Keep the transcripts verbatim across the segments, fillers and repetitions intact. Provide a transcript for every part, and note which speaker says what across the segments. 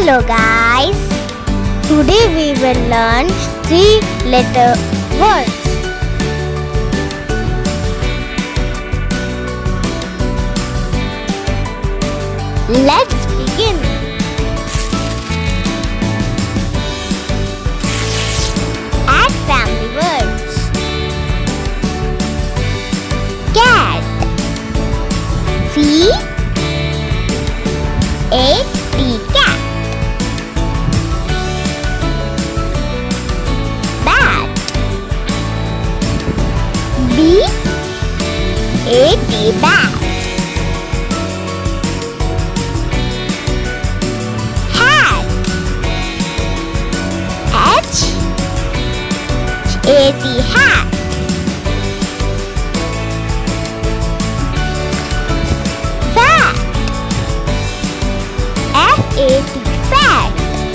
Speaker 1: Hello guys, today we will learn three letter words. Let's begin. Add family words. Cat. C A T cat. Bat. B A T bat. Hat. H A T hat. Fat. F A T fat.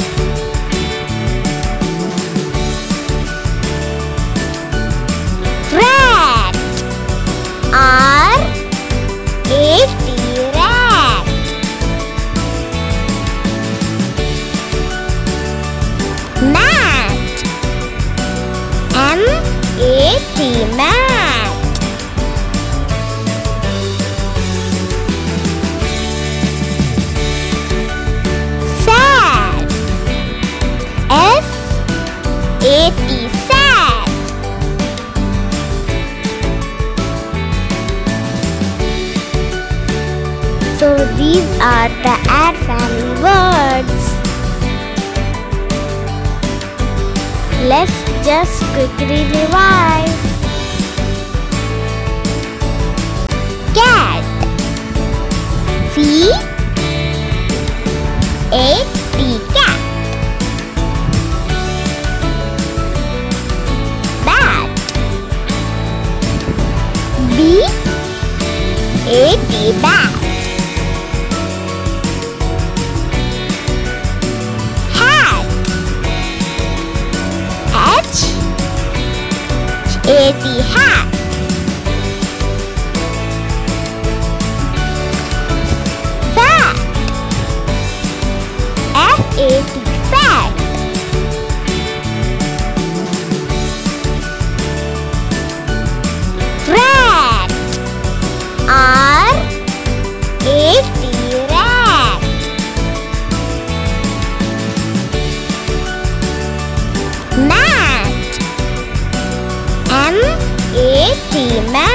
Speaker 1: Rat. R A T rat. Mat. M A T mat. Sad. S A T sad. So these are the add family words. Let's just quickly revise. Cat. C A T cat. Bat. B A T bat. Hat. H A T hat. Fat. F A T fat. Rat. R A T rat. Mat. M A T mat.